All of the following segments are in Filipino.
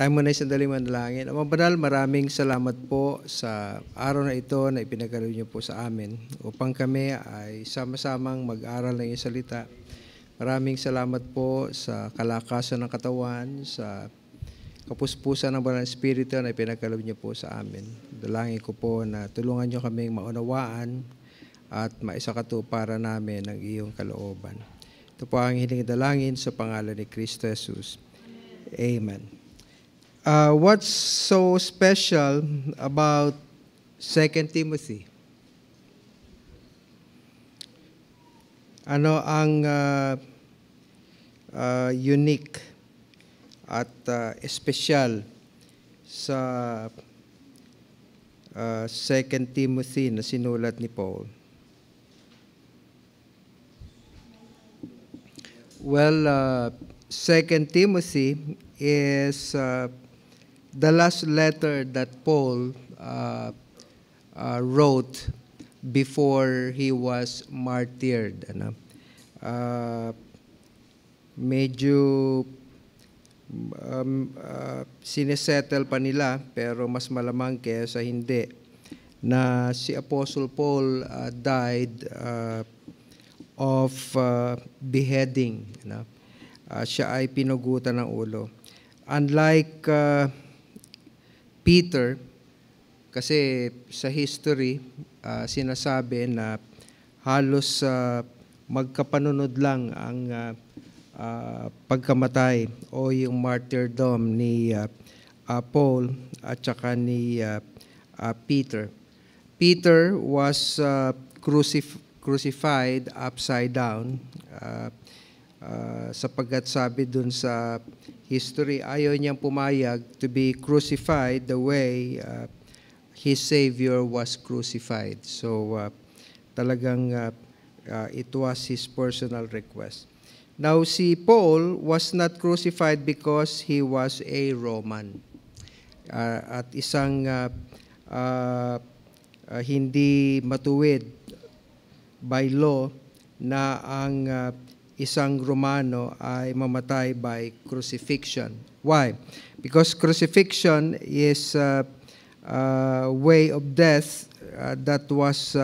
Tayo muna sandali manalangin. Ama Banal, maraming salamat po sa araw na ito na ipinagkaloob niyo po sa amin upang kami ay sama-samang mag-aral ng iyong salita. Maraming salamat po sa kalakasan ng katawan, sa kapuspusan ng Banal na Espiritu na ipinagkaloob niyo po sa amin. Dalangin ko po na tulungan niyo kaming maunawaan at maisakatuparan namin ang iyong kalooban. Ito po ang hiling dalangin sa pangalan ni Kristo Jesus. Amen. What's so special about 2 Timothy? Ano ang unique at espesyal sa 2 Timothy na sinulat ni Paul? Well, 2 Timothy is the last letter that Paul wrote before he was martyred. Medyo sinesettle pa nila, pero mas malamang kaysa hindi, na si Apostle Paul died of beheading. Siya ay pinugutan ng ulo. Unlike Peter, kasi sa history, sinasabi na halos magkapanunod lang ang pagkamatay o yung martyrdom ni Paul at saka ni Peter. Peter was crucified upside down sapagkat sabi dun sa history, ayaw niyang pumayag to be crucified the way his Savior was crucified. So talagang it was his personal request. Now si Paul was not crucified because he was a Roman. At isang hindi matuwid by law na ang isang Romano ay mamatay by crucifixion. Why? Because crucifixion is a way of death that was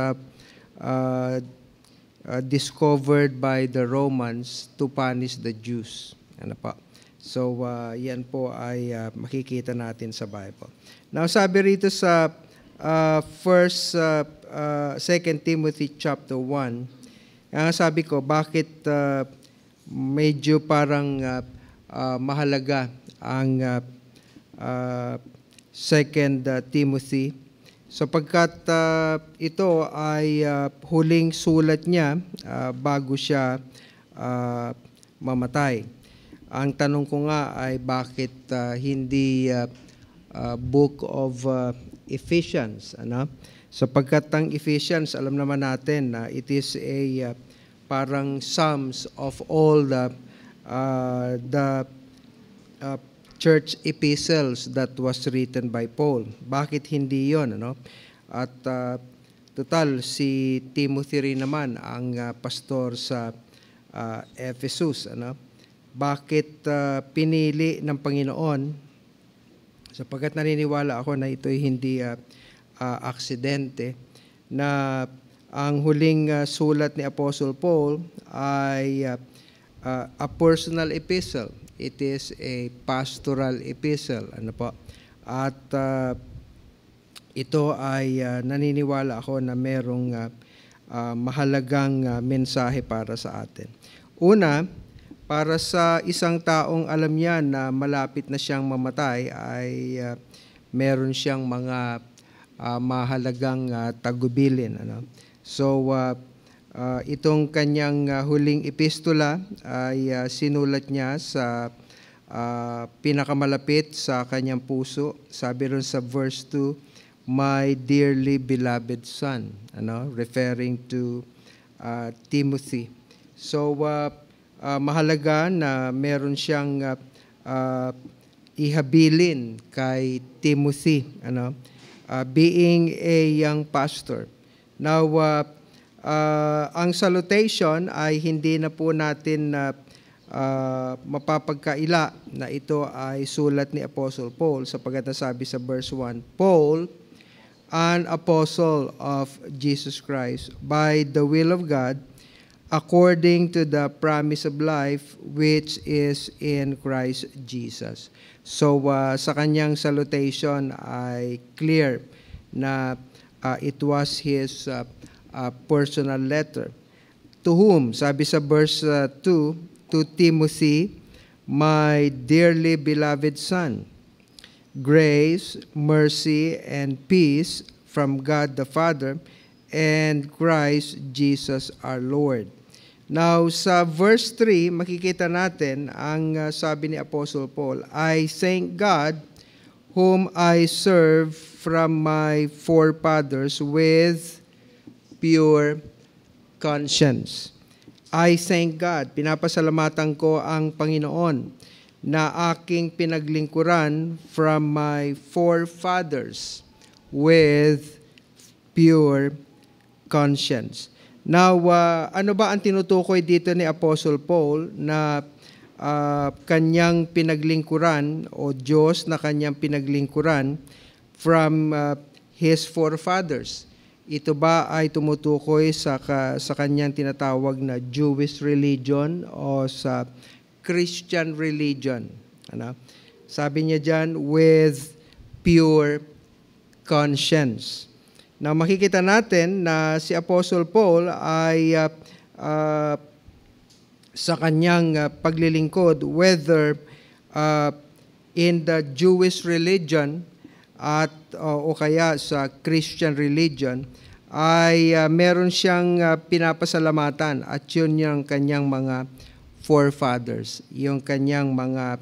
discovered by the Romans to punish the Jews. Ano pa? So, yan po ay makikita natin sa Bible. Now, sabi rito sa 2 Timothy chapter 1, sabi ko, bakit medyo parang mahalaga ang 2 Timothy? Sapagkat ito ay huling sulat niya bago siya mamatay. Ang tanong ko nga ay bakit hindi Book of Ephesians, ano? Sapagkat ang Ephesians, alam naman natin na it is a parang sums of all the church epistles that was written by Paul. Bakit hindi yon, ano? At total, si Timothy rin naman ang pastor sa Ephesus, ano? Bakit pinili ng Panginoon? Sapagkat naniniwala ako na ito'y hindi aksidente, na ang huling sulat ni Apostle Paul ay a personal epistle. It is a pastoral epistle. Ano po? At ito ay naniniwala ako na merong mahalagang mensahe para sa atin. Una, para sa isang taong alam niya na malapit na siyang mamatay, ay meron siyang mga mahalagang tagubilin. Ano? So, itong kanyang huling epistola ay sinulat niya sa pinakamalapit sa kanyang puso. Sabi ron sa verse 2, "My dearly beloved son," ano? Referring to Timothy. So, mahalaga na meron siyang ihabilin kay Timothy, ano? Being a young pastor. Now, ang salutation ay hindi na po natin mapapagkaila na ito ay sulat ni Apostle Paul sapagkat nasabi sa verse 1, Paul, an apostle of Jesus Christ, by the will of God, according to the promise of life which is in Christ Jesus. So sa kanyang salutation ay clear na it was his personal letter. To whom? Sabi sa verse 2, to Timothy, my dearly beloved son, grace, mercy, and peace from God the Father and Christ Jesus our Lord. Now, sa verse 3, makikita natin ang sabi ni Apostle Paul, I thank God whom I serve from my forefathers with pure conscience. I thank God, pinapasalamatan ko ang Panginoon na aking pinaglingkuran from my forefathers with pure conscience. Now, ano ba ang tinutukoy dito ni Apostle Paul na kanyang pinaglingkuran o Diyos na kanyang pinaglingkuran from his forefathers? Ito ba ay tumutukoy sa kanyang tinatawag na Jewish religion o sa Christian religion? Ano? Sabi niya dyan, with pure conscience. Now, makikita natin na si Apostle Paul ay sa kanyang paglilingkod, whether in the Jewish religion at o kaya sa Christian religion, ay meron siyang pinapasalamatan at yun yung kanyang mga forefathers, yung kanyang mga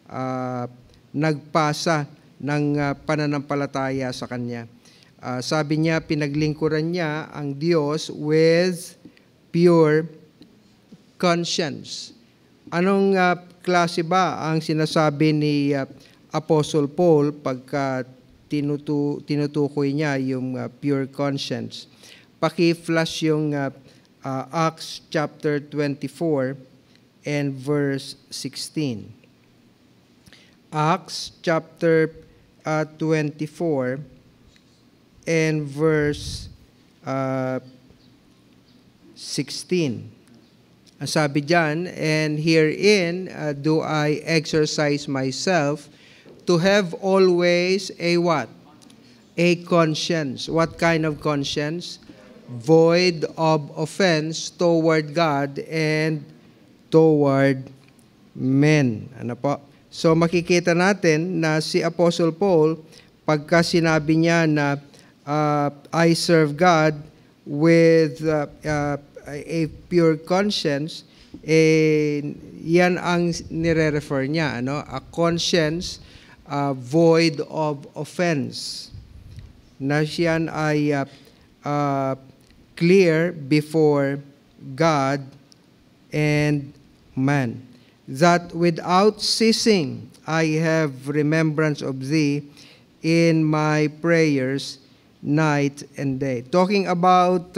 nagpasa ng pananampalataya sa kanya. Sabi niya, pinaglingkuran niya ang Diyos with pure conscience. Anong klase ba ang sinasabi ni Apostle Paul pagka tinutukoy niya yung pure conscience? Paki-flash yung Acts chapter 24 and verse 16. Acts chapter 24 and verse 16. Ang sabi dyan, and herein do I exercise myself to have always a what? A conscience. What kind of conscience? Void of offense toward God and toward men. Ano po? So makikita natin na si Apostle Paul, pagka sinabi niya na I serve God with a pure conscience, yan ang nire-refer niya, ano? A conscience void of offense. Na siyan ay clear before God and man. That without ceasing I have remembrance of thee in my prayers night and day. Talking about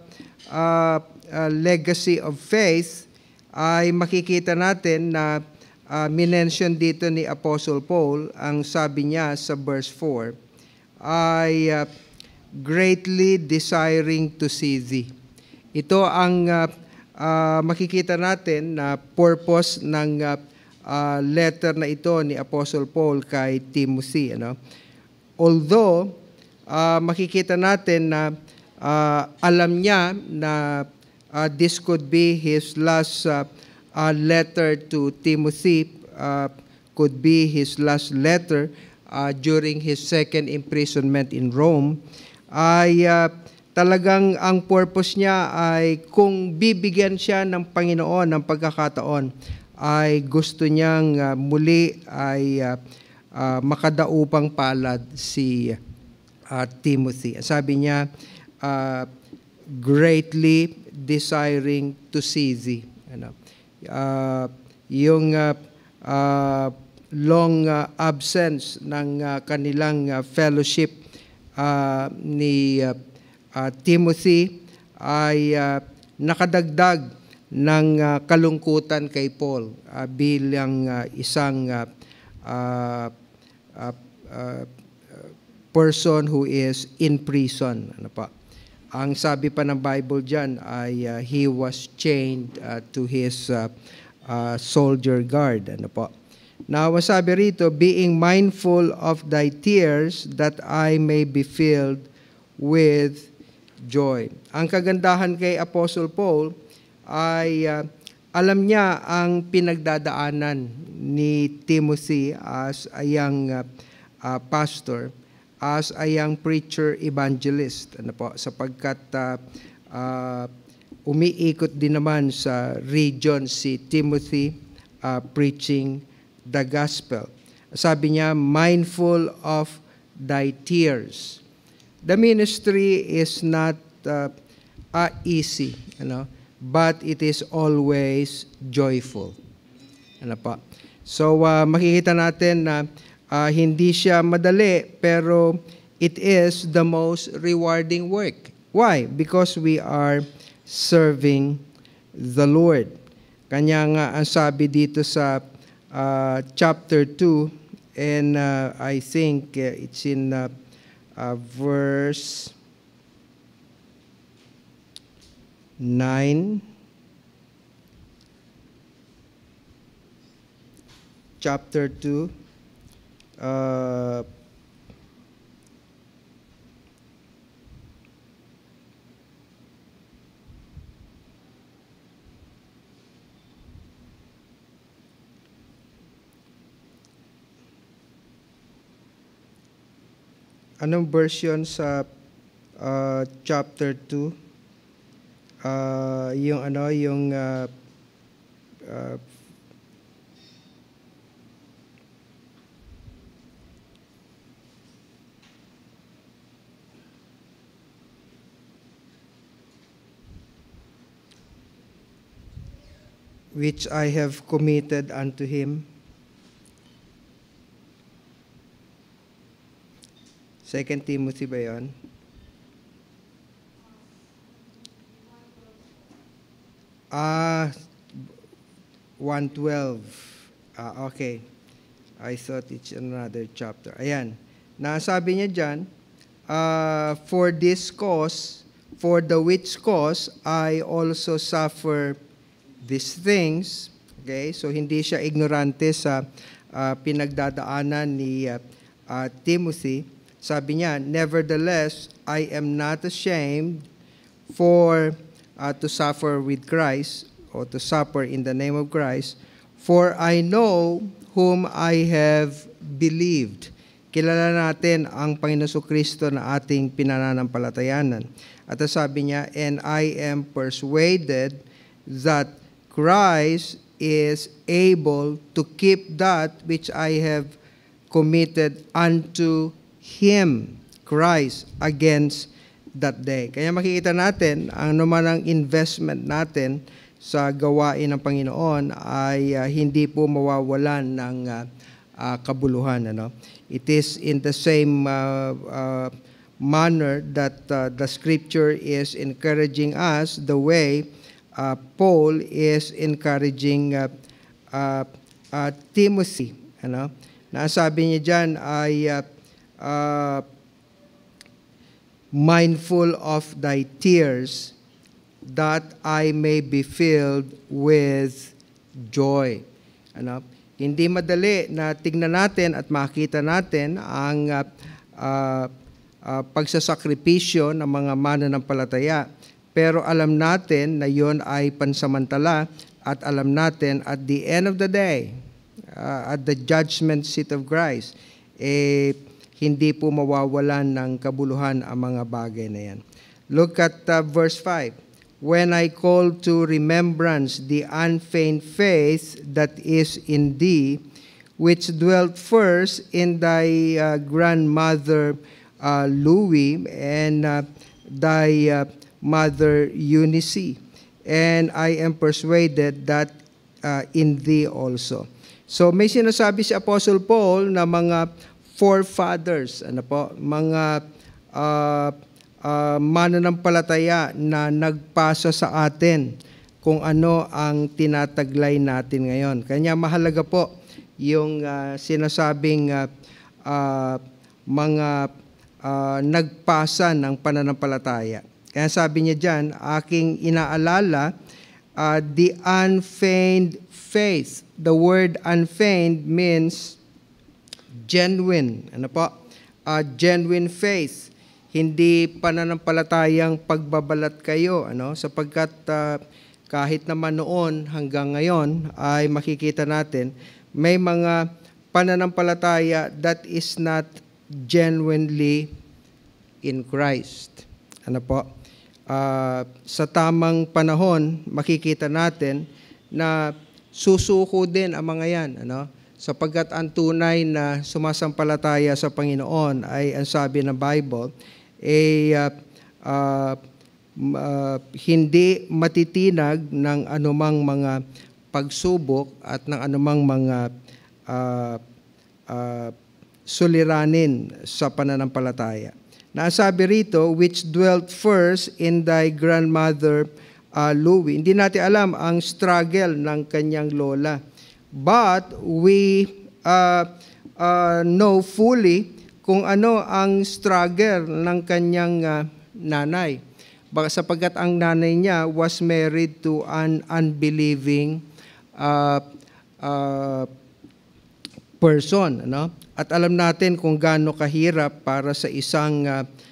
legacy of faith, ay makikita natin na minention dito ni Apostle Paul, ang sabi niya sa verse 4, ay greatly desiring to see thee. Ito ang makikita natin na purpose ng letter na ito ni Apostle Paul kay Timothy. Ano? Although, makikita natin na alam niya na this could be his last letter to Timothy, could be his last letter during his second imprisonment in Rome, ay talagang ang purpose niya ay kung bibigyan siya ng Panginoon ng pagkakataon, ay gusto niyang muli ay makadaupang palad si Timothy. Sabi niya, greatly desiring to see thee. Ano? Yung long absence ng kanilang fellowship ni Timothy ay nakadagdag ng kalungkutan kay Paul bilang isang person who is in prison. Ano pa? Ang sabi pa ng Bible dyan ay he was chained to his soldier guard. Ano po? Now, sabi rito, being mindful of thy tears that I may be filled with joy. Ang kagandahan kay Apostle Paul ay alam niya ang pinagdadaanan ni Timothy as a young pastor, as a young preacher evangelist, ano po, sapagkat umiikot din naman sa region si Timothy preaching the gospel. Sabi niya, mindful of thy tears. The ministry is not easy, but it is always joyful. Ano pa? So makikita natin na hindi siya madali, pero it is the most rewarding work. Why? Because we are serving the Lord. Kanya nga ang sabi dito sa chapter 2, and I think it's in verse 9. Chapter 2. Anong version sa chapter 2? Yung which I have committed unto him. 2 Timothy ba yun? Ah, 1:12. Okay. I thought it's another chapter. Ayan. Nasabi niya dyan, for this cause, for the which cause, I also suffer these things. Okay? So, hindi siya ignorante sa pinagdadaanan ni Timothy. Sabi niya, nevertheless, I am not ashamed to suffer with Christ, or to suffer in the name of Christ, for I know whom I have believed. Kilala natin ang Panginoon Kristo na ating pinananampalatayanan. At sabi niya, and I am persuaded that Christ is able to keep that which I have committed unto Him, Christ, against that day. Kaya makikita natin, ano man ang investment natin sa gawain ng Panginoon ay hindi po mawawalan ng kabuluhan. It is in the same manner that the Scripture is encouraging us the way Paul is encouraging Timothy. Nasabi niya dyan ay mindful of thy tears, that I may be filled with joy. Hindi madali na tingnan natin at makita natin ang pagsasakripisyo ng mga mananampalataya. Pero alam natin na yon ay pansamantala, at alam natin at the end of the day, at the judgment seat of Christ, hindi po mawawalan ng kabuluhan ang mga bagay na yan. Look at verse 5. When I call to remembrance the unfeigned faith that is in thee, which dwelt first in thy grandmother Louis and thy mother Eunice, and I am persuaded that in thee also. So may sinasabi si Apostle Paul na mga forefathers, mga mananampalataya na nagpasa sa atin kung ano ang tinataglay natin ngayon. Kanya mahalaga po yung sinasabing mga nagpasa ng pananampalataya. Kaya sabi niya dyan, aking inaalala the unfeigned faith. The word unfeigned means genuine. Ano po? Genuine faith. Hindi pananampalatayang pagbabalat kayo, ano? Sapagkat kahit naman noon hanggang ngayon ay makikita natin may mga pananampalataya that is not genuinely in Christ. Ano po? Sa tamang panahon, makikita natin na susuko din ang mga yan, ano? Sapagkat ang tunay na sumasampalataya sa Panginoon ay ang sabi ng Bible, hindi matitinag ng anumang mga pagsubok at ng anumang mga suliranin sa pananampalataya. Nasabi rito, which dwelt first in thy grandmother Louie. Hindi natin alam ang struggle ng kanyang lola. But we know fully kung ano ang struggle ng kanyang nanay. Sapagkat ang nanay niya was married to an unbelieving person. Ano? At alam natin kung gaano kahirap para sa isang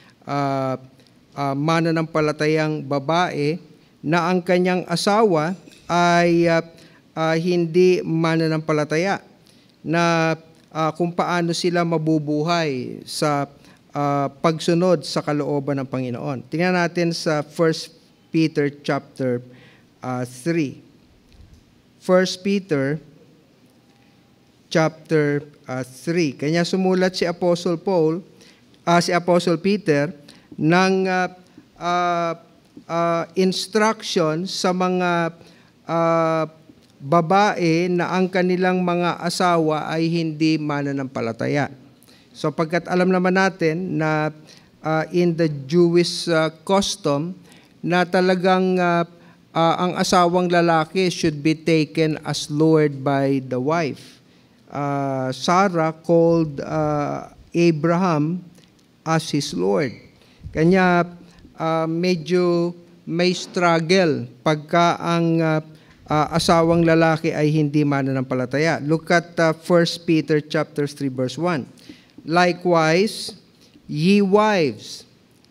mananampalatayang babae na ang kanyang asawa ay hindi mananampalataya, na kung paano sila mabubuhay sa pagsunod sa kalooban ng Panginoon. Tingnan natin sa 1 Peter chapter 3. 1 Peter chapter 3. Kanya sumulat si Apostle Peter ng instruction sa mga babae na ang kanilang mga asawa ay hindi mananampalataya. So pagkat alam naman natin na in the Jewish custom na talagang ang asawang lalaki should be taken as Lord by the wife. Sarah called Abraham as his Lord. Kanya medyo may struggle pagka ang asawang lalaki ay hindi mananampalataya. Look at 1 Peter chapter 3 verse 1. Likewise, ye wives,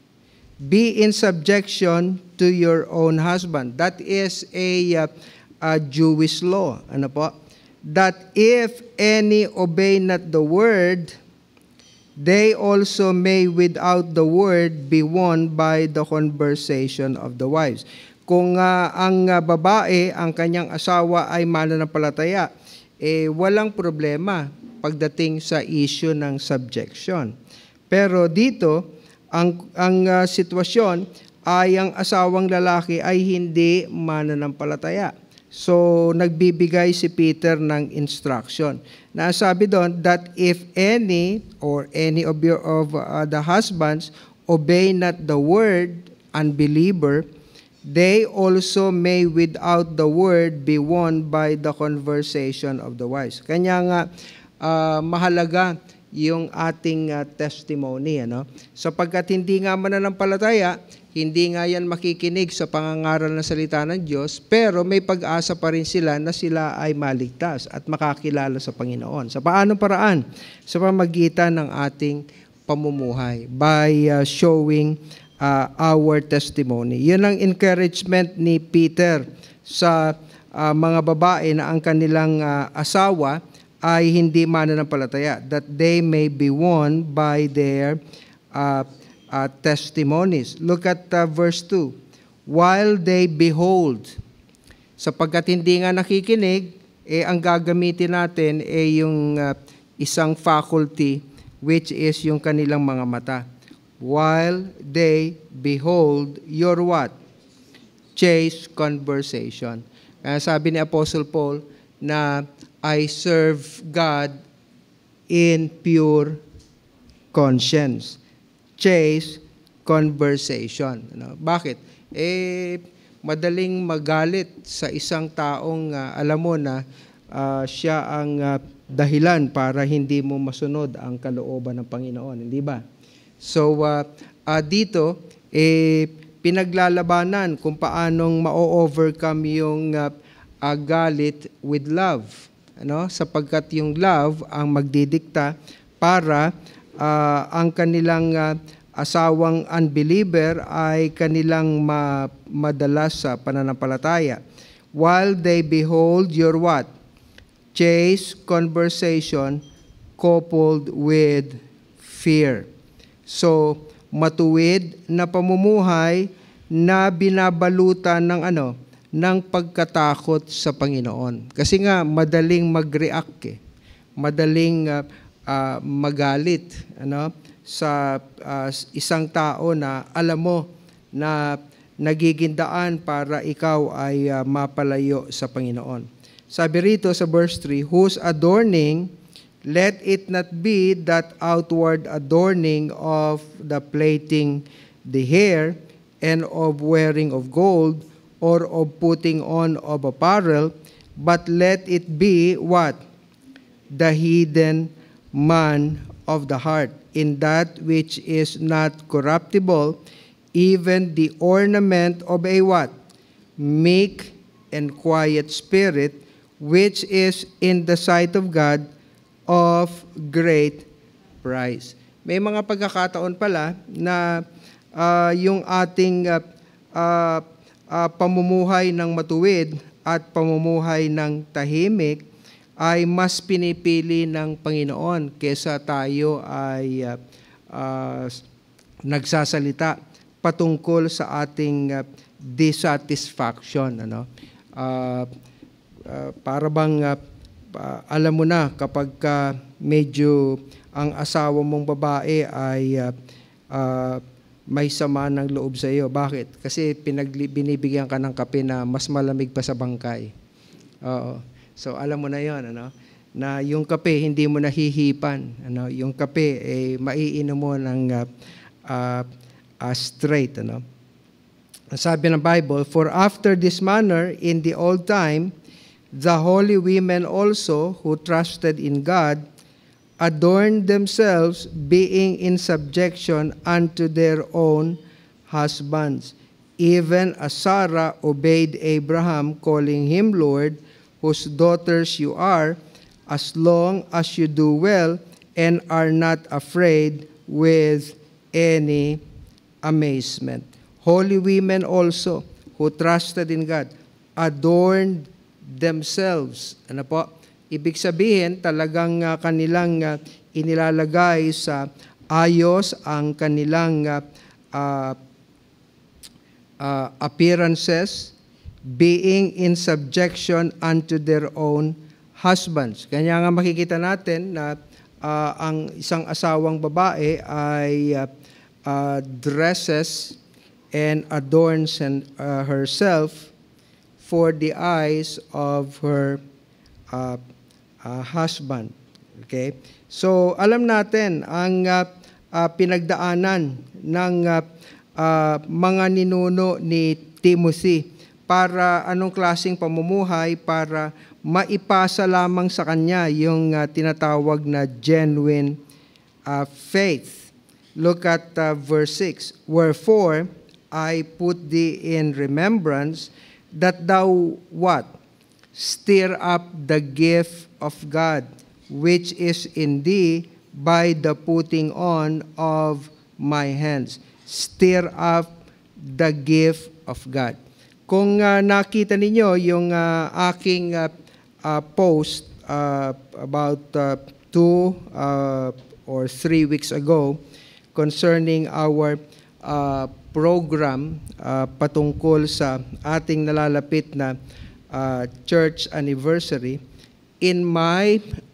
be in subjection to your own husband. That is a Jewish law. Ano po? That if any obey not the word, they also may without the word be won by the conversation of the wives. Kung ang babae, ang kanyang asawa ay mananampalataya, walang problema pagdating sa issue ng subjection. Pero dito, ang sitwasyon ay ang asawang lalaki ay hindi mananampalataya. So, nagbibigay si Peter ng instruction. Nasabi doon that if any or any of the husbands obey not the word, unbeliever, they also may without the word be won by the conversation of the wise. Kanya nga mahalaga yung ating testimony, ano? Sapagkat hindi nga mananampalataya, hindi nga yan makikinig sa pangangaral ng salita ng Diyos, pero may pag-asa pa rin sila na sila ay maligtas at makakilala sa Panginoon. Sa paanong paraan? Sa pamagitan ng ating pamumuhay, by showing our testimony. Yun ang encouragement ni Peter sa mga babae na ang kanilang asawa ay hindi mananampalataya, that they may be won by their testimonies. Look at verse 2. While they behold, sapagkat hindi nga nakikinig, ang gagamitin natin yung isang faculty, which is yung kanilang mga mata. While they behold your what? Chaste conversation. Kaya sabi ni Apostle Paul na I serve God in pure conscience. Chaste conversation. Bakit? madaling magalit sa isang taong alam mo na siya ang dahilan para hindi mo masunod ang kalooban ng Panginoon, hindi ba? So, dito, pinaglalabanan kung paanong ma-overcome yung galit with love. Sapagkat yung love ang magdidikta para ang kanilang asawang unbeliever ay kanilang madala sa pananampalataya. While they behold your what? Chaste conversation coupled with fear. So, matuwid na pamumuhay na binabalutan ng ng pagkatakot sa Panginoon. Kasi nga madaling mag-react madaling magalit sa isang tao na alam mo na nagiging daan para ikaw ay mapalayo sa Panginoon. Sabi rito sa verse 3, whose adorning, let it not be that outward adorning of the plaiting the hair and of wearing of gold or of putting on of apparel, but let it be what? The hidden man of the heart, in that which is not corruptible, even the ornament of a what? Meek and quiet spirit, which is in the sight of God of great price. May mga pagkakataon pala na yung ating pamumuhay ng matuwid at pamumuhay ng tahimik ay mas pinipili ng Panginoon kesa tayo ay nagsasalita patungkol sa ating dissatisfaction. Para bang alam mo na kapag medyo ang asawa mong babae ay may sama ng loob sa iyo. Bakit? Kasi binibigyan ka ng kape na mas malamig pa sa bangkay. Oo. So alam mo na 'yon, na yung kape hindi mo nahihipan. Yung kape maiinom mo ng straight. Sabi ng Bible, for after this manner in the old time, the holy women also who trusted in God adorned themselves, being in subjection unto their own husbands, even as Sarah obeyed Abraham, calling him Lord, whose daughters you are, as long as you do well and are not afraid with any amazement. Holy women also who trusted in God adorned themselves. Ano po? Ibig sabihin, talagang kanilang inilalagay sa ayos ang kanilang appearances, being in subjection unto their own husbands. Kanya nga makikita natin na ang isang asawang babae ay dresses and adorns herself for the eyes of her husband. Okay? So, alam natin ang pinagdaanan ng mga ninuno ni Timothy para anong klaseng pamumuhay para maipasa lamang sa kanya yung tinatawag na genuine faith. Look at verse 6. Wherefore, I put thee in remembrance that thou what? Stir up the gift of God, which is in thee by the putting on of my hands. Stir up the gift of God. Kung nakita ninyo yung aking post about 2 or 3 weeks ago concerning our program patungkol sa ating nalalapit na church anniversary, in my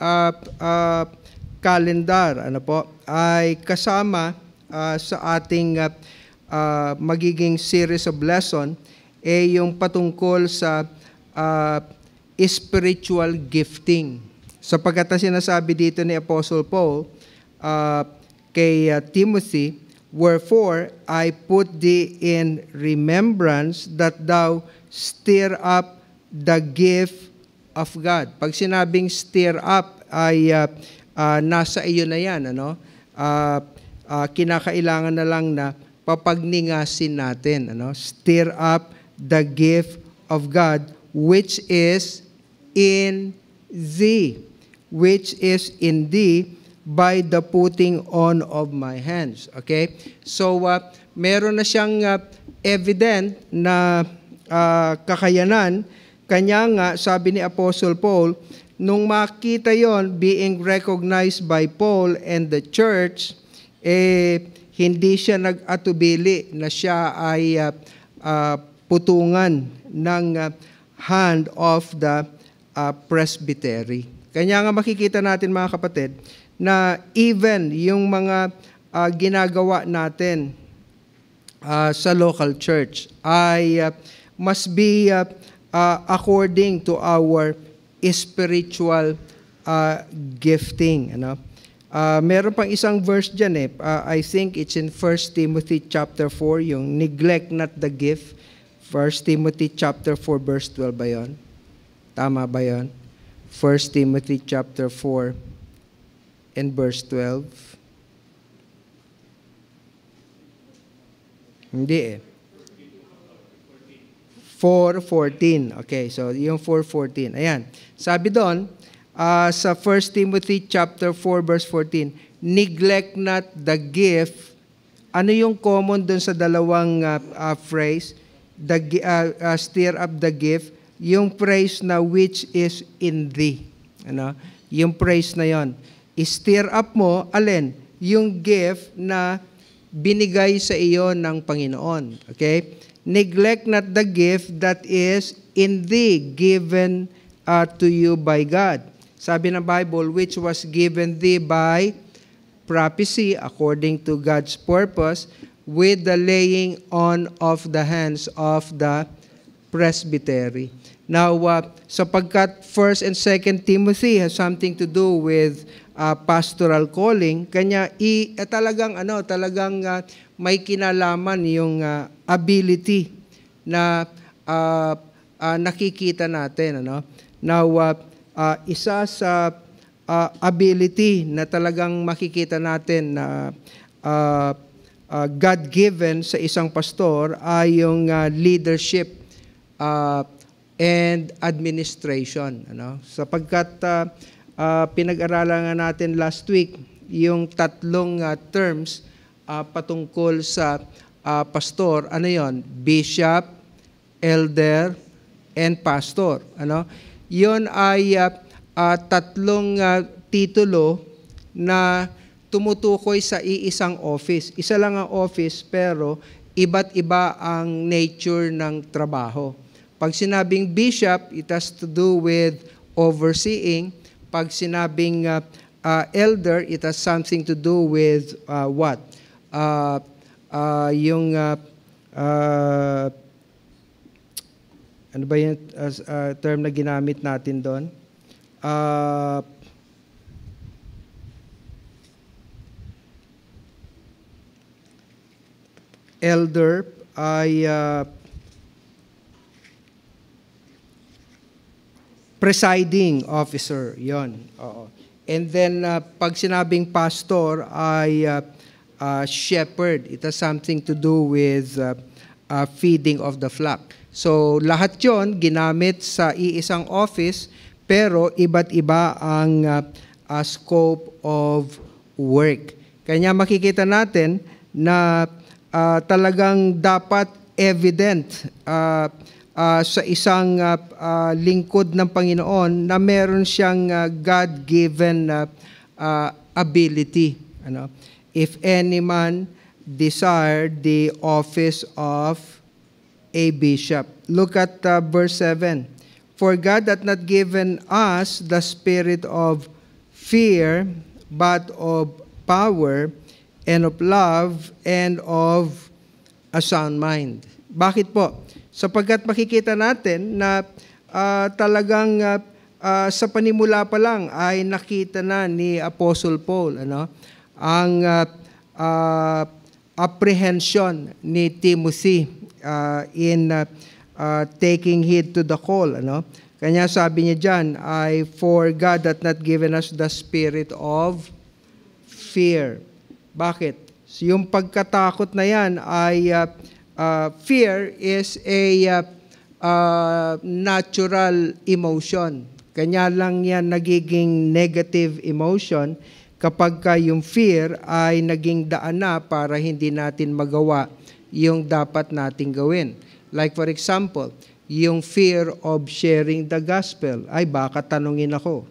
calendar ay kasama sa ating magiging series of lesson yung patungkol sa spiritual gifting. Sapagkat sinasabi dito ni Apostle Paul kay Timothy, Wherefore, I put thee in remembrance that thou stir up the gift of God. Pag sinabing stir up, ay nasa iyo na yan. Ano? Kinakailangan na lang na papagningasin natin. Ano? Stir up the gift of God, which is in thee. Which is in thee, by the putting on of my hands. Okay? So, meron na siyang evident na kakayanan. Kanya nga, sabi ni Apostle Paul, nung makita yon being recognized by Paul and the church, hindi siya nag-atubili na siya ay putungan ng hand of the presbytery. Kanya nga makikita natin, mga kapatid, na even yung mga ginagawa natin sa local church ay must be according to our spiritual gifting. Ano? Meron pang isang verse dyan I think it's in 1 Timothy chapter 4, yung neglect not the gift. 1 Timothy chapter 4 verse 12 ba yun? Tama ba yun? 1 Timothy chapter 4 and verse 12. Hindi 4:14. Okay, so yung 4:14. Ayan. Sabi doon, sa 1 Timothy chapter 4 verse 14, neglect not the gift. Ano yung common doon sa dalawang phrase? Stir up the gift. Yung phrase na which is in thee. Ano? Yung phrase na yon. I-stir up mo, alin? Yung gift na binigay sa iyo ng Panginoon. Okay? Neglect not the gift that is in thee, given to you by God. Sabi ng Bible, which was given thee by prophecy according to God's purpose, with the laying on of the hands of the presbytery. Now, sapagkat 1 and 2 Timothy has something to do with pastoral calling, kanya talagang may kinalaman yung ability na nakikita natin. Ano? Now, isa sa ability na talagang makikita natin na God-given sa isang pastor ay yung leadership and administration. Ano? Sapagkat pinag-aralan nga natin last week yung tatlong terms patungkol sa pastor. Ano yon? Bishop, elder, and pastor. Ano? Yon ay tatlong titulo na tumutukoy sa iisang office. Isa lang ang office pero iba't iba ang nature ng trabaho. Pag sinabing bishop, it has to do with overseeing. Pag sinabing elder, it has something to do with what? Ano ba yung term na ginamit natin doon? Elder ay presiding officer, yon. Oo. And then, pag sinabing pastor ay shepherd. It has something to do with feeding of the flock. So, lahat yon ginamit sa iisang office, pero iba't iba ang scope of work. Kanya makikita natin na talagang dapat evident sa isang lingkod ng Panginoon na meron siyang God-given ability. Ano? If any man desire the office of a bishop. Look at verse 7. For God hath not given us the spirit of fear, but of power, and of love, and of a sound mind. Bakit po? Sapagkat makikita natin na talagang sa panimula pa lang ay nakita na ni Apostle Paul ang apprehension ni Timothy in taking heed to the call. Ano? Kanya sabi niya dyan, for God hath not given us the spirit of fear. Bakit? So yung pagkatakot na yan ay, fear is a natural emotion. Kanya lang yan nagiging negative emotion kapag yung fear ay naging daan na para hindi natin magawa yung dapat nating gawin. Like for example, yung fear of sharing the gospel. Ay, baka tanungin ako.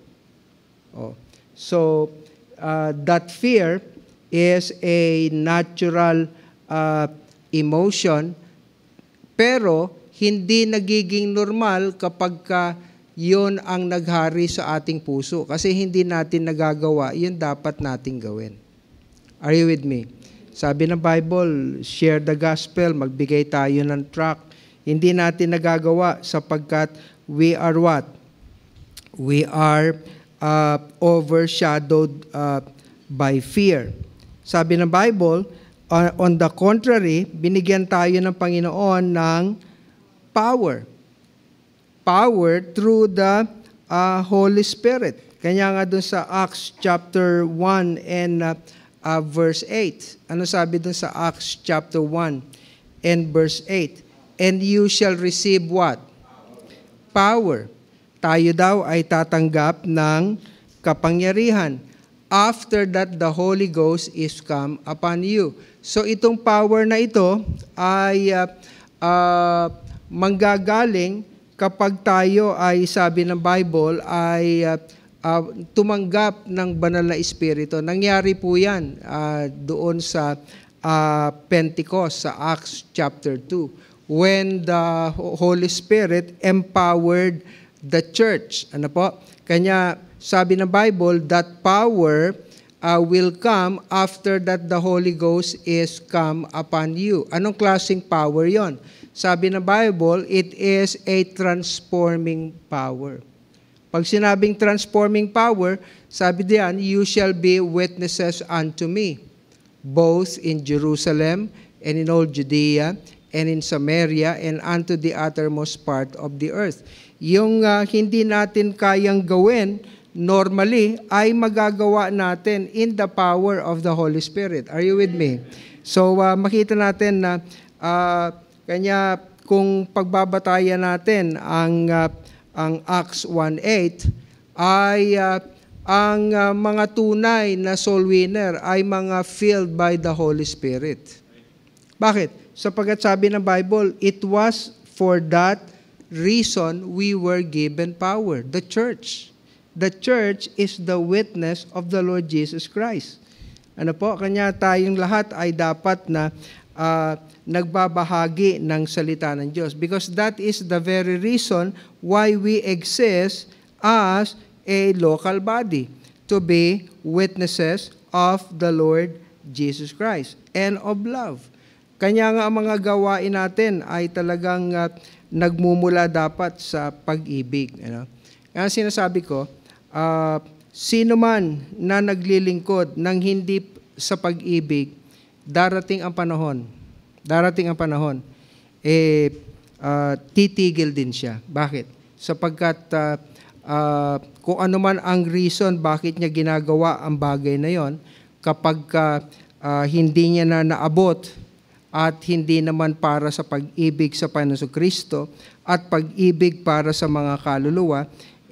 So, that fear is a natural emotion, pero hindi nagiging normal kapag yun ang naghari sa ating puso. Kasi hindi natin nagagawa yung dapat nating gawin. Are you with me? Sabi ng Bible, share the gospel, magbigay tayo ng tract. Hindi natin nagagawa sapagkat we are what? We are overshadowed by fear. Sabi ng Bible, on the contrary, binigyan tayo ng Panginoon ng power. Power through the Holy Spirit. Kanya nga dun sa Acts chapter 1 and verse 8. Ano sabi dun sa Acts chapter 1 and verse 8? And you shall receive what? Power. Tayo daw ay tatanggap ng kapangyarihan. After that, the Holy Ghost is come upon you. So itong power na ito ay manggagaling kapag tayo ay, sabi ng Bible, ay tumanggap ng banal na Espiritu. Nangyari po yan doon sa Pentecost, sa Acts chapter 2. When the Holy Spirit empowered the church. Ano po? Kanya sabi ng Bible, that power will come after that the Holy Ghost is come upon you. Anong klaseng power yon? Sabi ng Bible, it is a transforming power. Pag sinabing transforming power, sabi diyan, you shall be witnesses unto me, both in Jerusalem and in all Judea and in Samaria, and unto the uttermost part of the earth. Yung hindi natin kayang gawin, normally, ay magagawa natin in the power of the Holy Spirit. Are you with me? So, makita natin na, kanya, kung pagbabatayan natin ang Acts 1:8, ay ang mga tunay na soul winner ay mga filled by the Holy Spirit. Bakit? Sapagkat sabi ng Bible, it was for that reason we were given power. The church. The church is the witness of the Lord Jesus Christ. Ano po? Kanya tayong lahat ay dapat na nagbabahagi ng salita ng Diyos. Because that is the very reason why we exist as a local body. To be witnesses of the Lord Jesus Christ and of love. Kanya nga ang mga gawain natin ay talagang nagmumula dapat sa pag-ibig. Kaya sinasabi ko, sino man na naglilingkod ng hindi sa pag-ibig, darating ang panahon, titigil din siya. Bakit? Sapagkat kung ano man ang reason bakit niya ginagawa ang bagay na yon, kapag hindi niya na naabot at hindi naman para sa pag-ibig sa Panginoon Kristo at pag-ibig para sa mga kaluluwa,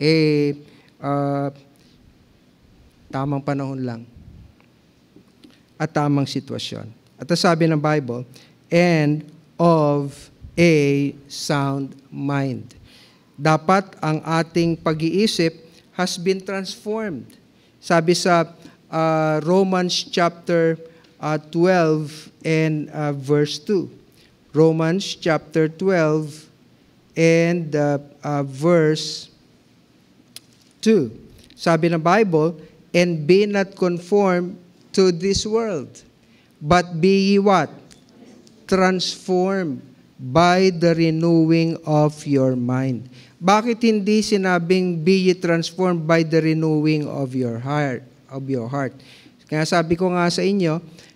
tamang panahon lang at tamang sitwasyon. At sabi ng Bible, and of a sound mind. Dapat ang ating pag-iisip has been transformed. Sabi sa Romans chapter 12 and verse 2. Romans chapter 12 and verse 2. Sabi ng Bible, and be not conformed to this world, but be ye what? Transformed by the renewing of your mind. Bakit hindi sinabing be ye transformed by the renewing of your heart? Kaya sabi ko nga sa inyo,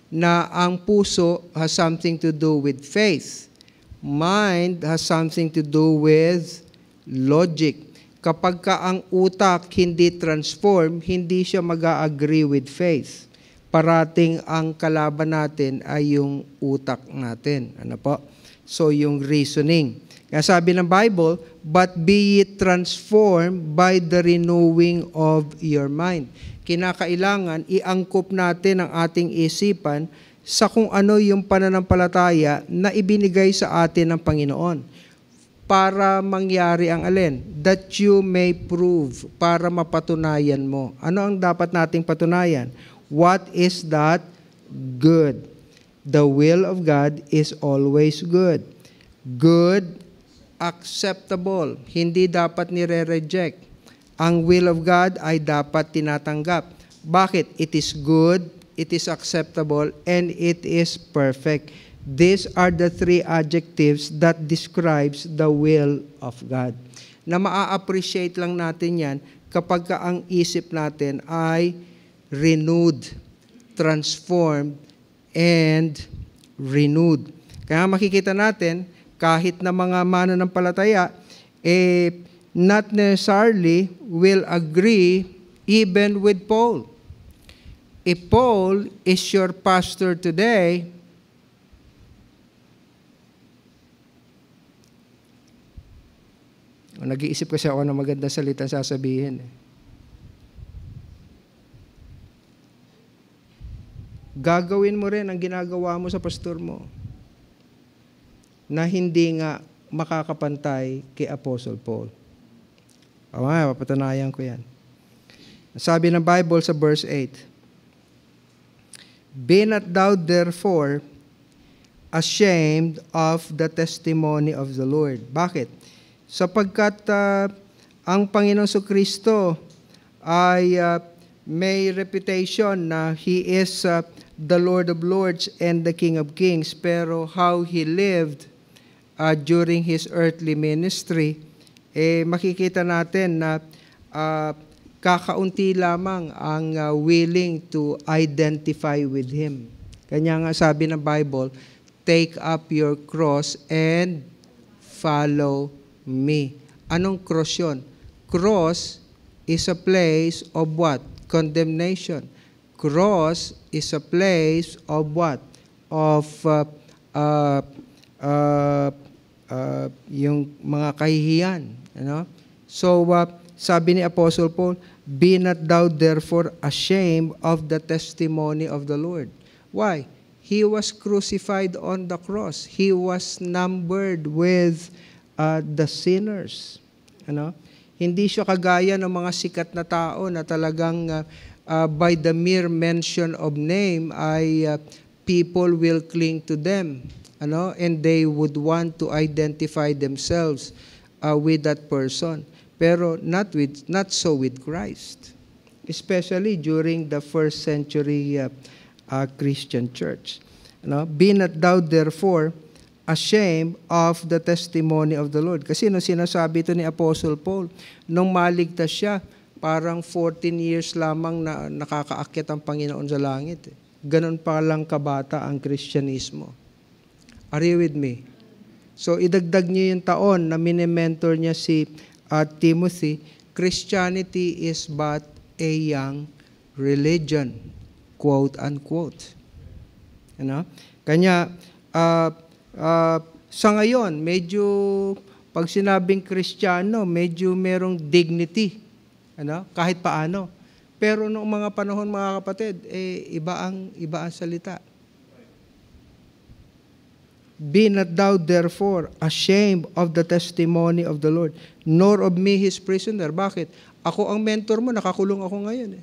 na ang puso has something to do with faith. Mind has something to do with logic. Kapag ka ang utak hindi transform, hindi siya mag-agree with faith. Parating ang kalaban natin ay yung utak natin. Ano po? So yung reasoning. Kaya sabi ng Bible, but be ye transformed by the renewing of your mind. Kinakailangan iangkop natin ang ating isipan sa kung ano yung pananampalataya na ibinigay sa atin ng Panginoon para mangyari ang alin? That you may prove, para mapatunayan mo. Ano ang dapat nating patunayan? What is that? Good. The will of God is always good. Good, acceptable. Hindi dapat nire-reject. Ang will of God ay dapat tinatanggap. Bakit? It is good, it is acceptable, and it is perfect. These are the three adjectives that describes the will of God. Na maa-appreciate lang natin yan kapag ang isip natin ay renewed, transformed, and renewed. Kaya makikita natin, kahit na mga mananampalataya, not necessarily will agree even with Paul. If Paul is your pastor today, nag-iisip kasi ako ng magandang salita sasabihin. Gagawin mo rin ang ginagawa mo sa pastor mo na hindi nga makakapantay kay Apostle Paul. O nga, papatunayan ko yan. Sabi ng Bible sa verse 8, Be not thou therefore ashamed of the testimony of the Lord. Bakit? Sapagkat ang Panginoon Kristo ay may reputation na He is the Lord of Lords and the King of Kings, pero how He lived during His earthly ministry, makikita natin na kakaunti lamang ang willing to identify with Him. Kanya nga sabi ng Bible, take up your cross and follow me. Anong cross yun? Cross is a place of what? Condemnation. Cross is a place of what? Of yung mga kahihiyan. So, sabi ni Apostle Paul, Be not thou therefore ashamed of the testimony of the Lord. Why? He was crucified on the cross. He was numbered with the sinners. Hindi siya kagaya ng mga sikat na tao na talagang by the mere mention of name ay people will cling to them. And they would want to identify themselves with that person. Pero not so with Christ. Especially during the first century Christian church. Be not thou therefore ashamed of the testimony of the Lord. Kasi nung sinasabi ito ni Apostle Paul, nung maligtas siya, parang 14 years lamang na nakakaakyat ang Panginoon sa langit. Ganon pa lang kabata ang Kristyanismo. Are you with me? So idagdag niyo yung taon na mini-mentor niya si Timothy, Christianity is but a young religion, quote unquote. Kanya sa ngayon, medyo pag sinabing Kristiyano, medyo merong dignity, kahit paano. Pero noong mga panahon, mga kapatid, iba ang salita. Be not thou therefore ashamed of the testimony of the Lord, nor of me His prisoner. Bakit? Ako ang mentor mo, nakakulong ako ngayon.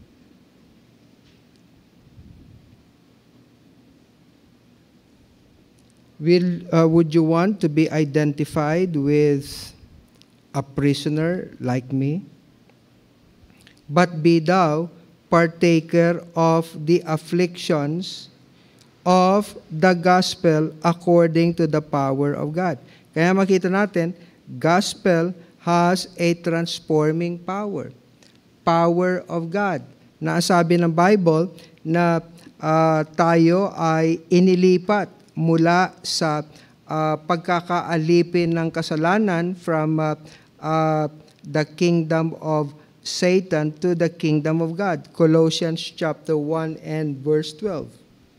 Would you want to be identified with a prisoner like me? But be thou partaker of the afflictions of the gospel according to the power of God. Kaya makita natin, gospel has a transforming power. Power of God. Nasabi ng Bible na tayo ay inilipat mula sa pagkakaalipin ng kasalanan from the kingdom of Satan to the kingdom of God. Colossians chapter 1 and verse 12.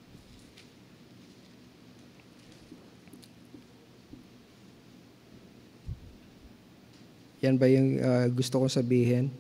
Yan ba yung gusto kong sabihin?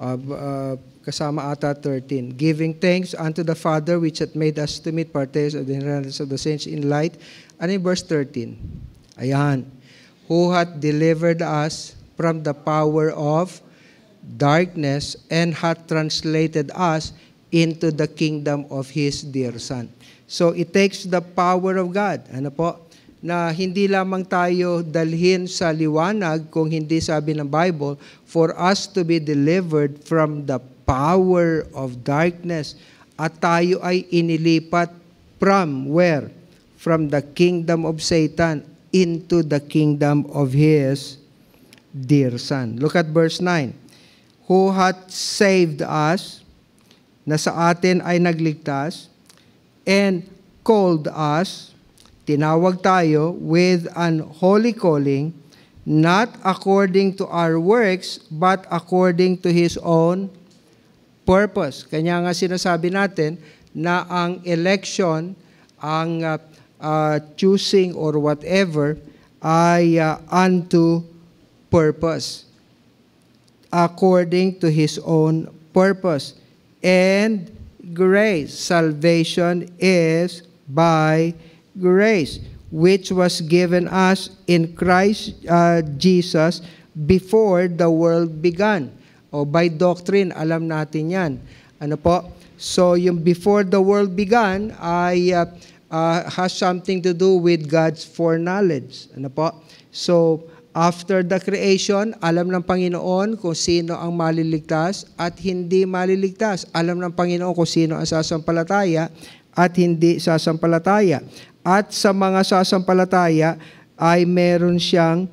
Kasama ata 13. Giving thanks unto the Father which hath made us to meet partakers of the inheritance of the saints in light. Ano yung verse 13? Ayan. Who hath delivered us from the power of darkness and hath translated us into the kingdom of His dear Son. So it takes the power of God. Ano po? Na hindi lamang tayo dalhin sa liwanag, kung hindi sabi ng Bible, for us to be delivered from the power of darkness. At tayo ay inilipat from where? From the kingdom of Satan into the kingdom of His dear Son. Look at verse 9. Who hath saved us, na sa atin ay nagligtas, and called us, tinawag tayo with an holy calling, not according to our works, but according to His own purpose. Kanya nga sinasabi natin na ang election, ang choosing or whatever, ay unto purpose. According to His own purpose. And grace, salvation is by grace, which was given us in Christ Jesus before the world began. O by doctrine, alam natin yan. Ano po? So yung before the world began ay has something to do with God's foreknowledge. Ano po? So after the creation, alam ng Panginoon kung sino ang maliligtas at hindi maliligtas. Alam ng Panginoon kung sino ang sasampalataya at hindi sasampalataya. At sa mga sasampalataya ay meron siyang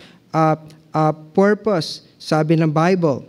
purpose, sabi ng Bible,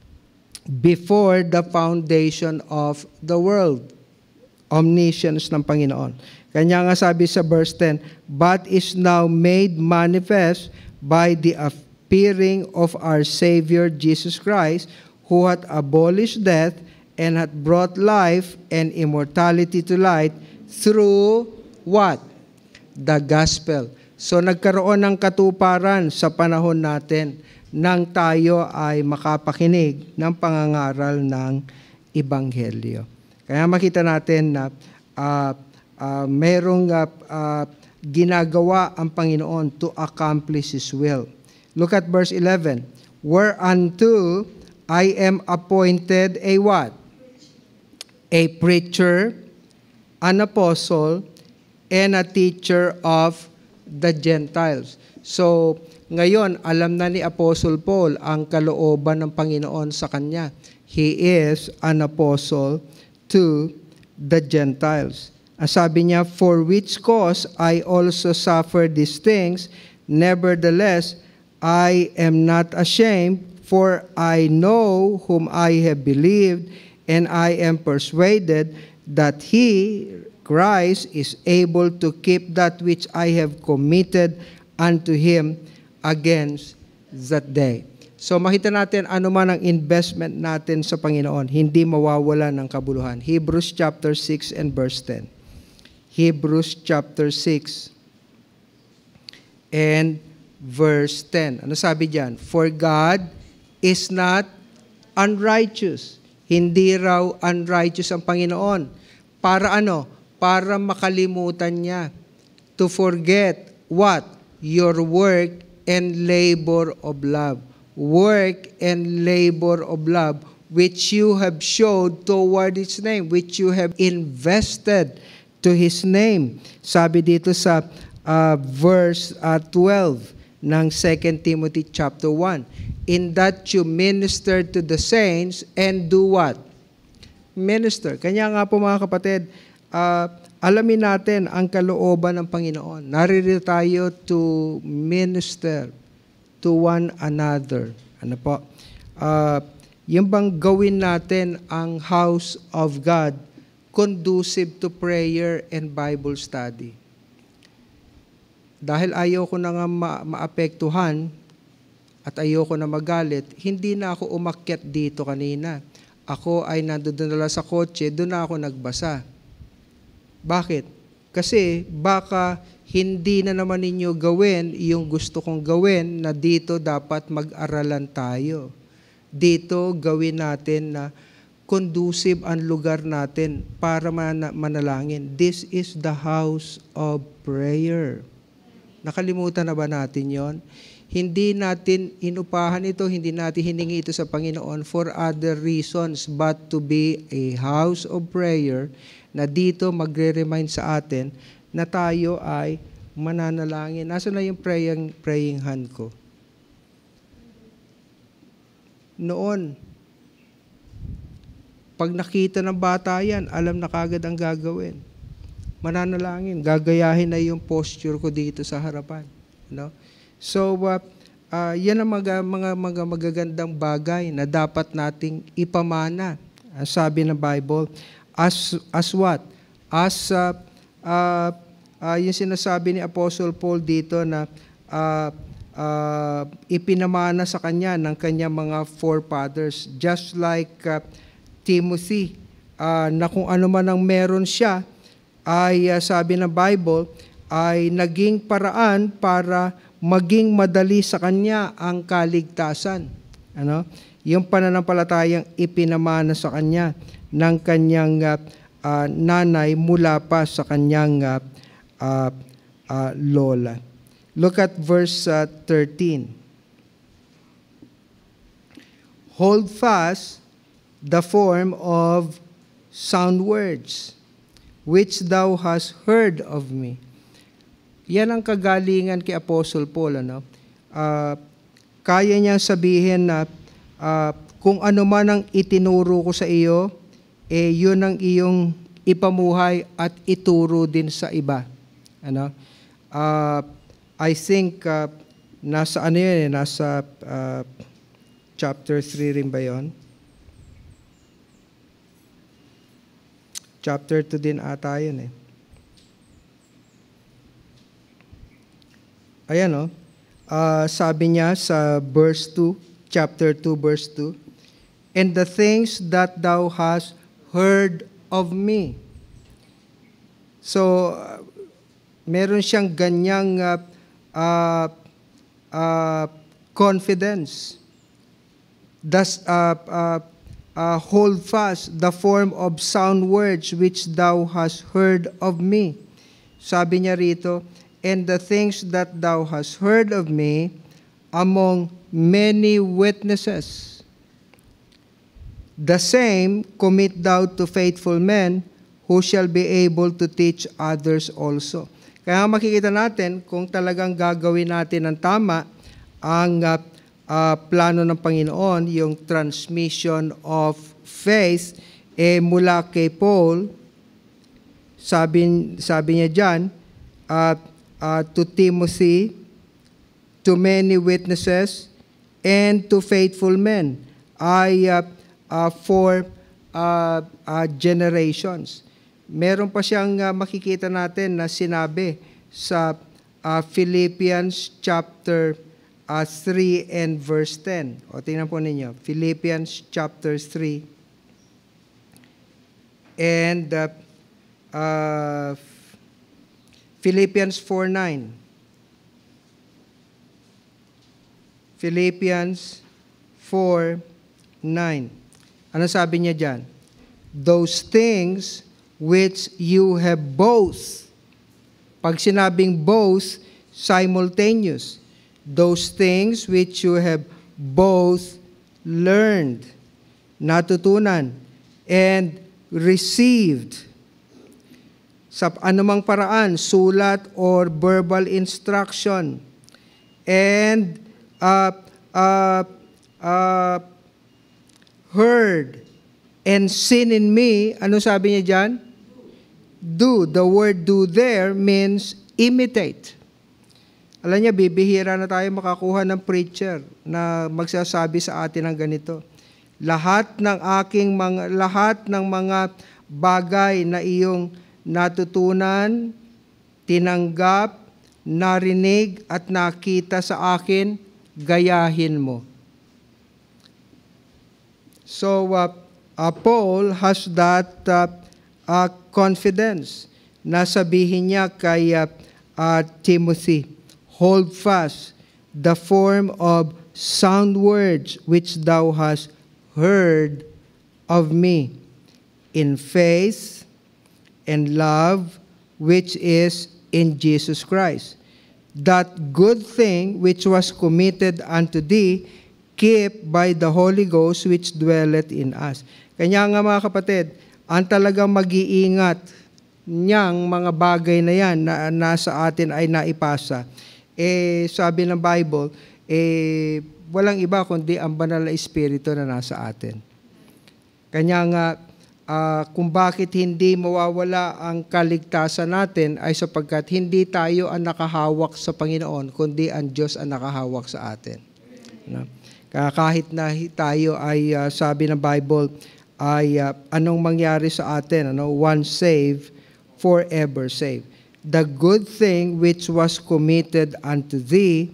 before the foundation of the world. Omniscience ng Panginoon. Kanya nga sabi sa verse 10, but is now made manifest by the appearing of our Savior Jesus Christ, who hath abolished death and hath brought life and immortality to light through what? The gospel. So nagkaroon ng katuparan sa panahon natin nang tayo ay makapakinig ng pangangaral ng Ebanghelyo. Kaya makita natin na merong ginagawa ang Panginoon to accomplish His will. Look at verse 11. Whereunto I am appointed a what? A preacher, an apostle, and a teacher of the Gentiles. So, ngayon, alam na ni Apostle Paul ang kalooban ng Panginoon sa kanya. He is an apostle to the Gentiles. Ang sabi niya, for which cause I also suffer these things, nevertheless, I am not ashamed, for I know whom I have believed, and I am persuaded that He, Christ, is able to keep that which I have committed unto Him against that day. So makita natin ano man ang investment natin sa Panginoon, hindi mawawala ng kabuluhan. Hebrews chapter 6 and verse 10. Hebrews chapter 6 and verse 10. Ano sabi diyan? For God is not unrighteous. Hindi raw unrighteous ang Panginoon. Para ano? Para makalimutan niya. To forget what? Your work and labor of love. Work and labor of love which you have showed toward His name, which you have invested to His name. Sabi dito sa verse 12 ng 2 Timothy chapter 1. In that you minister to the saints and do what? Minister. Kanya nga po mga kapatid, alamin natin ang kalooban ng Panginoon. Naririto tayo to minister to one another. Ano po? Yung bang gawin natin ang house of God conducive to prayer and Bible study. Dahil ayaw ko na nga maapektuhan at ayaw ko na magalit, hindi na ako umakyat dito kanina. Ako ay nandoon na lang sa kotse, doon na ako nagbasa. Bakit? Kasi baka hindi na naman ninyo gawin yung gusto kong gawin na dito dapat mag-aralan tayo. Dito gawin natin na conducive ang lugar natin para manalangin. This is the house of prayer. Nakalimutan na ba natin yon? Hindi natin inupahan ito, hindi natin hiningi ito sa Panginoon for other reasons but to be a house of prayer na dito magre-remind sa atin na tayo ay mananalangin. Nasaan na yung praying hand ko? Noon, pag nakita ng bata yan, alam na kagad ang gagawin. Mananalangin, gagayahin na yung posture ko dito sa harapan. No? So, yan ang mga magagandang bagay na dapat nating ipamana. Sabi ng Bible, as what? As, yung sinasabi ni Apostle Paul dito na ipinamana sa kanya ng kanyang mga forefathers, just like Timothy, na kung ano man ang meron siya, ay sabi ng Bible, ay naging paraan para maging madali sa kanya ang kaligtasan. Ano? Yung pananampalatayang ipinamana sa kanya ng kanyang nanay mula pa sa kanyang lola. Look at verse 13. Hold fast the form of sound words which thou hast heard of me. Yan ang kagalingan kay Apostle Paul. Ano? Kaya niya sabihin na kung ano man ang itinuro ko sa iyo, yun ang iyong ipamuhay at ituro din sa iba. Ano? I think nasa ano yun, nasa chapter 3 rin ba yun? Chapter 2 din ata yun eh. Ayan sabi niya sa verse 2, chapter 2 verse 2, and the things that thou hast heard of me. So, meron siyang ganyang confidence. Thus, hold fast the form of sound words which thou hast heard of me. Sabi niya rito, and the things that thou hast heard of me among many witnesses, the same commit thou to faithful men who shall be able to teach others also. Kaya makikita natin kung talagang gagawin natin ng tama ang plano ng Panginoon, yung transmission of faith, mula kay Paul, sabi niya dyan, to Timothy, to many witnesses, and to faithful men, for generations. Meron pa siyang makikita natin na sinabi sa Philippians chapter 3 and verse 10. O tingnan po ninyo, Philippians chapter 3 and Philippians 4:9. Philippians 4:9. Ano sabi niya dyan? Those things which you have both. Pag sinabing both, simultaneous. Those things which you have both learned, natutunan, and received sa anumang paraan, sulat or verbal instruction, and heard and seen in me. Ano sabi niya dyan? Do. The word do there means imitate. Alam niya, bibihira na tayo makakuha ng preacher na magsasabi sa atin ng ganito. Lahat ng mga bagay na iyong natutunan, tinanggap, narinig at nakita sa akin, gayahin mo. So, Paul has that confidence na sabihin niya kay Timothy, hold fast the form of sound words which thou hast heard of me in faith and love which is in Jesus Christ. That good thing which was committed unto thee, keep by the Holy Ghost which dwelleth in us. Kanya nga mga kapatid, ang talagang mag-iingat niyang mga bagay na yan na nasa atin ay naipasa. Sabi ng Bible, walang iba kundi ang banal na Espiritu na nasa atin. Kanya nga, kung bakit hindi mawawala ang kaligtasan natin ay sapagkat hindi tayo ang nakahawak sa Panginoon, kundi ang Diyos ang nakahawak sa atin. Kahit na tayo ay, sabi ng Bible, ay anong mangyari sa atin? Once saved, forever saved. The good thing which was committed unto thee,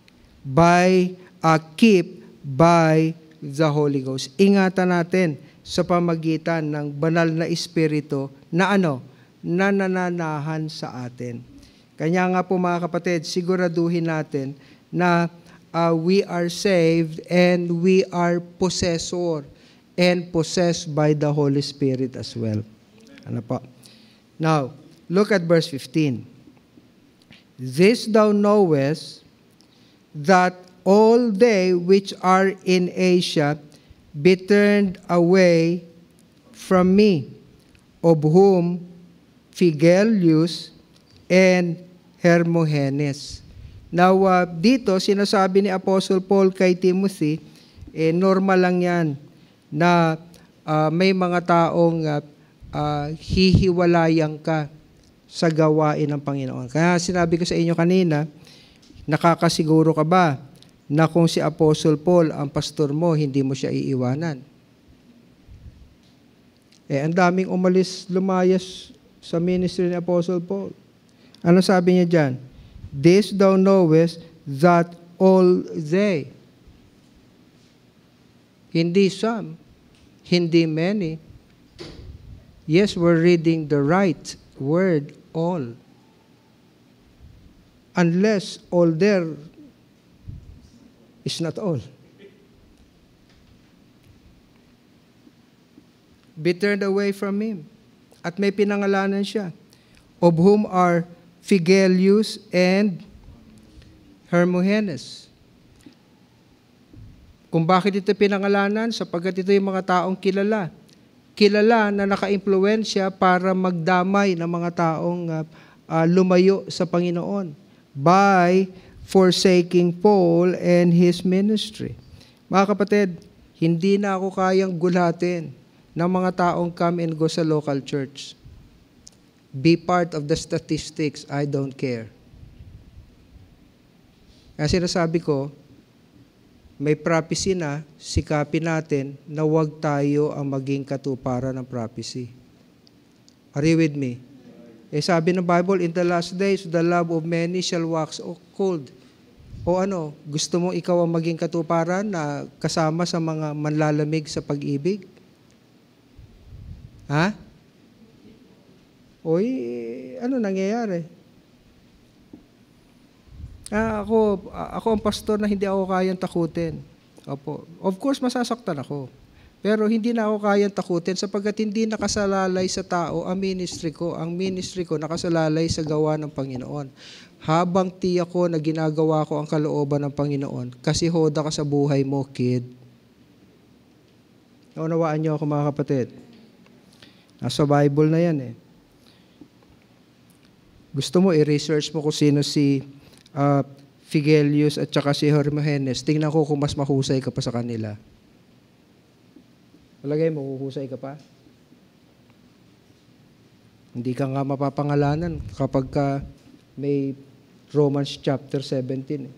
keep by the Holy Ghost. Ingatan natin sa pamagitan ng banal na Espiritu na na nananahan sa atin. Kanya nga po mga kapatid, siguraduhin natin na we are saved and we are possessor and possessed by the Holy Spirit as well. Ano po? Now, look at verse 15. This thou knowest, that all they which are in Asia be turned away from me, of whom Phygellus and Hermogenes. Now, dito, sinasabi ni Apostle Paul kay Timothy, normal lang yan na may mga taong hihiwalayan ka sa gawain ng Panginoon. Kaya sinabi ko sa inyo kanina, nakakasiguro ka ba na kung si Apostle Paul ang pastor mo, hindi mo siya iiwanan? Ang daming lumayas sa ministry ni Apostle Paul. Ano sabi niya dyan? This thou knowest, that all they, hindi some, hindi many. Yes, we're reading the right word, all. Unless all there is not all. Be turned away from him. At may pinangalanan siya, of whom are Phygellus and Hermogenes. Kung bakit ito pinangalanan? Sapagkat ito yung mga taong kilala. Kilala na naka-impluwensya para magdamay ng mga taong lumayo sa Panginoon by forsaking Paul and his ministry. Mga kapatid, hindi na ako kayang gulatin ng mga taong come and go sa local church. Be part of the statistics, I don't care. Kaya sinasabi ko, may prophecy na, sikapin natin na huwag tayo ang maging katuparan ng prophecy. Are you with me? Sabi ng Bible, in the last days, the love of many shall wax cold. O gusto mo ikaw ang maging katuparan na kasama sa mga manlalamig sa pag-ibig? Ha? Ano nangyayari? Ako ang pastor na hindi ako kayang takutin. Opo. Of course, masasaktan ako. Pero hindi na ako kayang takutin sapagkat hindi nakasalalay sa tao ang ministry ko. Ang ministry ko nakasalalay sa gawa ng Panginoon. Habang tiyak ko na ginagawa ko ang kalooban ng Panginoon, kasi hoda ka sa buhay mo, kid. Naunawaan niyo ako mga kapatid. Nasa Bible na yan Gusto mo, i-research mo kung sino si Phygellus at saka si Hermogenes. Tingnan ko kung mas mahusay ka pa sa kanila. Palagay mo, huhusay ka pa? Hindi ka nga mapapangalanan kapag may Romans chapter 17.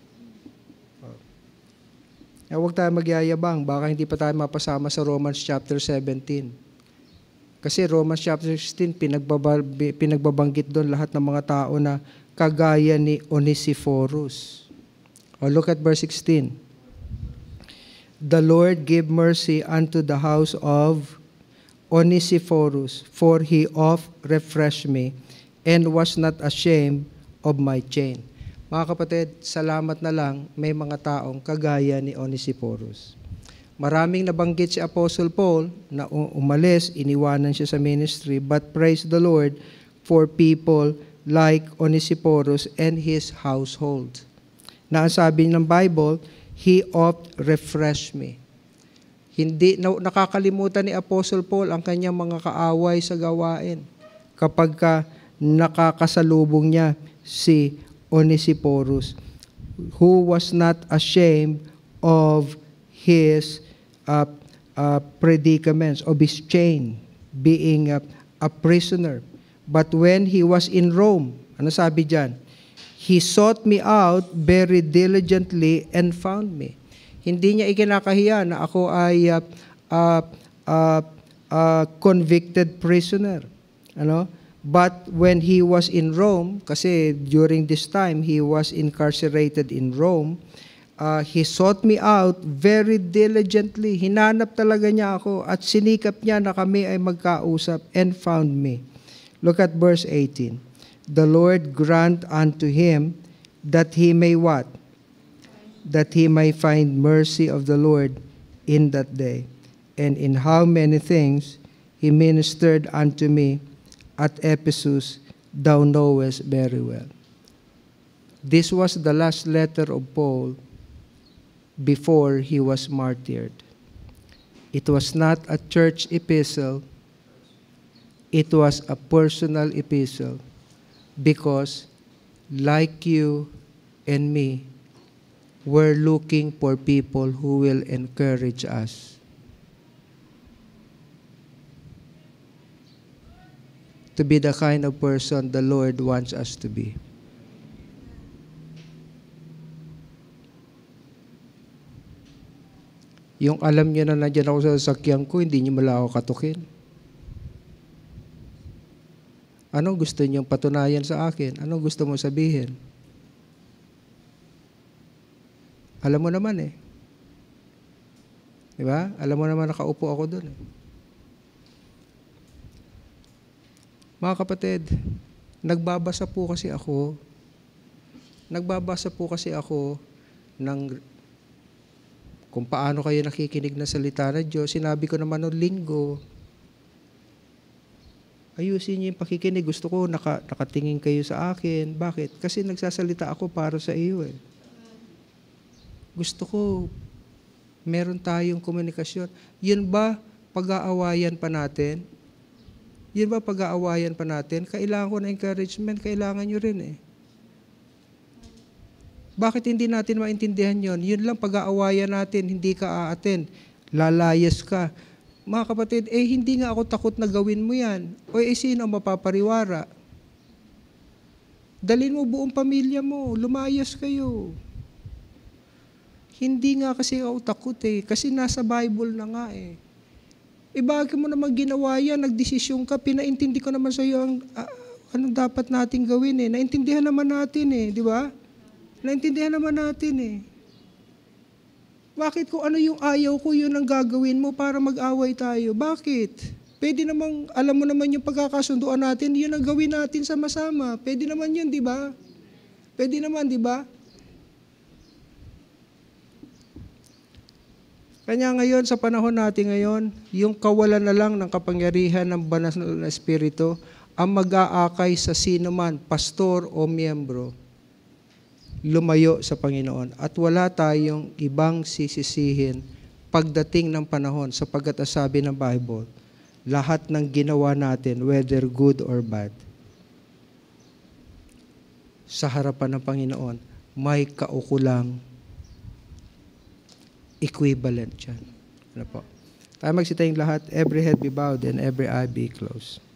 Huwag tayo magyayabang. Baka hindi pa tayo mapasama sa Romans chapter 17. Kasi Romans chapter 16, pinagbabanggit doon lahat ng mga tao na kagaya ni Onesiphorus. Look at verse 16. The Lord give mercy unto the house of Onesiphorus, for he oft refreshed me, and was not ashamed of my chain. Mga kapatid, salamat na lang may mga taong kagaya ni Onesiphorus. Maraming nabanggit si Apostle Paul na umalis, iniwanan siya sa ministry, but praise the Lord for people like Onesiphorus and his household. Na ang sabi ng Bible, he oft refreshed me. Hindi nakakalimutan ni Apostle Paul ang kanyang mga kaaway sa gawain kapag nakakasalubong niya si Onesiphorus, who was not ashamed of his predicaments, of his chain, being a prisoner. But when he was in Rome, ano sabi dyan? He sought me out very diligently and found me. Hindi niya ikinakahiya na ako ay convicted prisoner. Ano? But when he was in Rome, kasi during this time, he was incarcerated in Rome, he sought me out very diligently. Hinanap talaga niya ako at sinikap niya na kami ay magkausap and found me. Look at verse 18. The Lord grant unto him that he may what? That he may find mercy of the Lord in that day. And in how many things he ministered unto me at Ephesus, thou knowest very well. This was the last letter of Paul before he was martyred. It was not a church epistle, it was a personal epistle, because like you and me, we're looking for people who will encourage us. To be the kind of person the Lord wants us to be. Yung alam niyo na nandiyan ako sa sasakyan ko, hindi niyo mala ako katukin. Anong gusto niyong patunayan sa akin? Anong gusto mo sabihin? Alam mo naman eh. Diba? Alam mo naman nakaupo ako doon eh. Mga kapatid, nagbabasa po kasi ako ng kung paano kayo nakikinig na salita ng Diyos. Sinabi ko naman noong linggo, ayusin niyo yung pakikinig. Gusto ko nakatingin kayo sa akin. Bakit? Kasi nagsasalita ako para sa iyo eh. Gusto ko meron tayong komunikasyon. Yun ba pag-aawayan pa natin? Yun ba pag-aawayan pa natin? Kailangan ko na encouragement, kailangan nyo rin eh. Bakit hindi natin maintindihan yun? Yun lang pag-aawayan natin, hindi ka a-attend, lalayas ka. Mga kapatid, hindi nga ako takot na gawin mo yan. O sino mapapariwara? Dalhin mo buong pamilya mo, lumayas kayo. Hindi nga kasi ako takot eh, kasi nasa Bible na nga eh. Bakit mo naman ginawa yan, nagdesisyon ka, pinaintindi ko naman sa iyo anong dapat nating gawin eh. Naintindihan naman natin eh, di ba? Naintindihan naman natin eh. Bakit kung ano yung ayaw ko, yun ang gagawin mo para mag-away tayo? Bakit? Pwede namang, alam mo naman yung pagkakasunduan natin, yun ang gawin natin sama-sama. Pwede naman yun, di ba? Pwede naman, di ba? Kanya ngayon, sa panahon natin ngayon, yung kawalan na lang ng kapangyarihan ng banal na Espiritu ang mag-aakay sa sino man, pastor o miyembro, lumayo sa Panginoon. At wala tayong ibang sisisihin pagdating ng panahon, sapagkat sabi ng Bible, lahat ng ginawa natin, whether good or bad, sa harapan ng Panginoon, may kaukulang equivalent yan. Ano po? Tayo magsitayong lahat, every head be bowed and every eye be closed.